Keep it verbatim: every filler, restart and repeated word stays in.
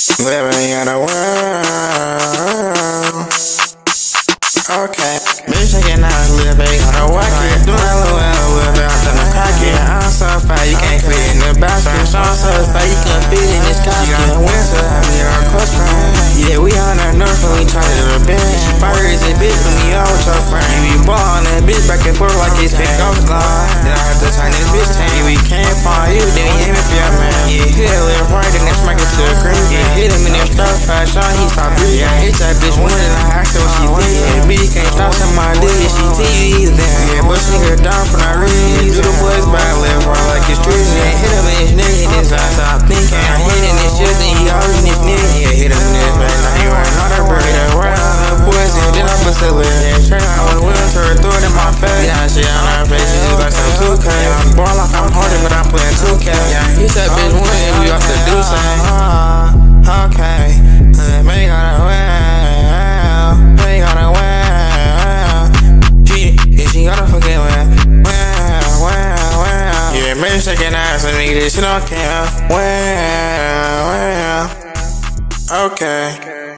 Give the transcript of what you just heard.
Living in a world. Okay, bitch shaking out a little bit on the walkie. Doing a little well, a little bit on the cocky. I'm so fat, you can't fit in the basket. I'm so fat, you can't fit in this cocky. In the winter, I mean, our close friend. Yeah, we on our north and we try to the bench. Fire is a bitch when we all with your friend. You be ballin' that bitch back and forth like it's pick off line. Then I have to turn this bitch tank. Yeah, we can't find you, then we aiming for your man. Yeah, hit a little right and then smack it to the green. Yeah, hit him in their stuff, fast shot, he stop breathing. Yeah, hit that bitch one and I asked her what she did. Yeah, bitch can't stop some my dick, yeah, she T V then. Yeah, but she her down for no reason. Yeah, do the boys back left, right like it's street. Yeah, hit him in his neck, hit his ass, stop thinking. I hit in his chest and he always in his neck. Yeah, hit him in his back, now he ran out of break. Yeah, right on the boys, and then I bust a lid. Yeah, straight out with wheels, her throw it in my face. Yeah, shit on her face, she just like some two K. Yeah, I'm ball like I'm harder, but I'm playing two K. Yeah, he said bitch one and we off the do something. Uh, okay, uh, make on a well, make on a well. She, yeah, she gotta forget well, well, well, well. Yeah, man, shaking ass and nigga, this shit don't care. Well, well, okay.